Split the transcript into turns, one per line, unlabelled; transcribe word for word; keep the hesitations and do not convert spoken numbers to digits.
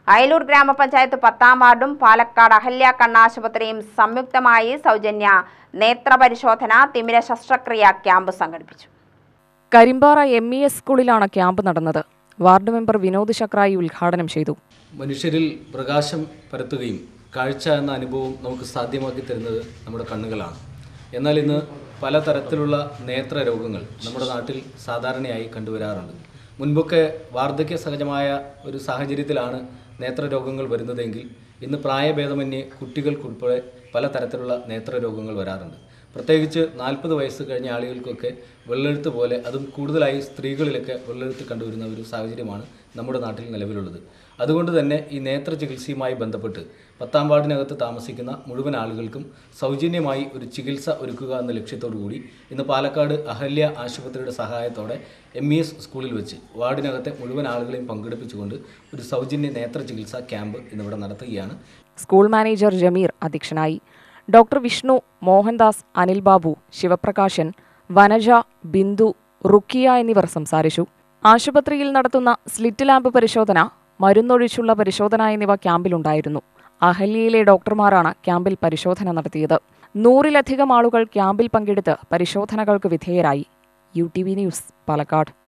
അയലൂർ ഗ്രാമപഞ്ചായത്ത് പത്താം വാർഡും പാലക്കാട് അഹല്യ കണ്ണാശുപത്രിയും സംയുക്തമായി സൗജന്യ നേത്രപരിശോധന തിമിര ശസ്ത്രക്രിയ ക്യാമ്പ് സംഘടിപ്പിച്ചു.
കരിമ്പാറ എം ഇ എസ് സ്കൂളിലാണ് ക്യാമ്പ് നടന്നത്. വാർഡ് മെമ്പർ വിനോദ് ചക്രായി ഉദ്ഘാടനം ചെയ്തു.
മനുഷ്യരിൽ പ്രകാശം പരത്തുകയും കാഴ്ച എന്ന അനുഭവം നമുക്ക് സാധ്യമാക്കി തരുന്നത് നമ്മുടെ കണ്ണുകളാണ്. എന്നാൽ ഇന്ന് പലതരത്തിലുള്ള നേത്ര രോഗങ്ങൾ നമ്മുടെ നാട്ടിൽ സാധാരണയായി കണ്ടുവരാറുണ്ട്. മുൻപൊക്കെ വാർദ്ധക്യ സഹജമായ ഒരു സാഹചര്യത്തിലാണ് നേത്രരോഗങ്ങൾ വരുന്നതെങ്കിൽ ഇന്ന് പ്രായഭേദമന്യേ കുട്ടികൾക്കുൾപ്പെടെ പലതരത്തിലുള്ള നേത്രരോഗങ്ങൾ വരാറുണ്ട്. പ്രത്യേകിച്ച് നാൽപ്പത് വയസ്സ് കഴിഞ്ഞ ആളുകൾക്കൊക്കെ വെള്ളെഴുത്ത് പോലെ, അതും കൂടുതലായി സ്ത്രീകളിലൊക്കെ വെള്ളെഴുത്ത് കണ്ടുവരുന്ന ഒരു സാഹചര്യമാണ് നമ്മുടെ നാട്ടിൽ നിലവിലുള്ളത്. അതുകൊണ്ട് തന്നെ ഈ നേത്ര ചികിത്സയുമായി ബന്ധപ്പെട്ട് പത്താം വാർഡിനകത്ത് താമസിക്കുന്ന മുഴുവൻ ആളുകൾക്കും സൗജന്യമായി ഒരു ചികിത്സ ഒരുക്കുക എന്ന ലക്ഷ്യത്തോടു കൂടി ഇന്ന് പാലക്കാട് അഹല്യ ആശുപത്രിയുടെ സഹായത്തോടെ എം ഇ എസ് സ്കൂളിൽ വെച്ച് വാർഡിനകത്തെ മുഴുവൻ ആളുകളെയും പങ്കെടുപ്പിച്ചുകൊണ്ട് ഒരു സൗജന്യ നേത്ര ചികിത്സാ ക്യാമ്പ് ഇന്നിവിടെ നടത്തുകയാണ്.
സ്കൂൾ മാനേജർ ജമീർ അധ്യക്ഷനായി. ഡോക്ടർ വിഷ്ണു, മോഹൻദാസ്, അനിൽ ബാബു, ശിവപ്രകാശൻ, വനജ, ബിന്ദു, റുക്കിയ എന്നിവർ സംസാരിച്ചു. ആശുപത്രിയിൽ നടത്തുന്ന സ്ലിറ്റ് ലാമ്പ് പരിശോധന, മരുന്നൊഴിച്ചുള്ള പരിശോധന എന്നിവ ക്യാമ്പിലുണ്ടായിരുന്നു. അഹല്യയിലെ ഡോക്ടർമാരാണ് ക്യാമ്പിൽ പരിശോധന നടത്തിയത്. നൂറിലധികം ആളുകൾ ക്യാമ്പിൽ പങ്കെടുത്ത് പരിശോധനകൾക്ക് വിധേയരായി. U T V news, Palakkad.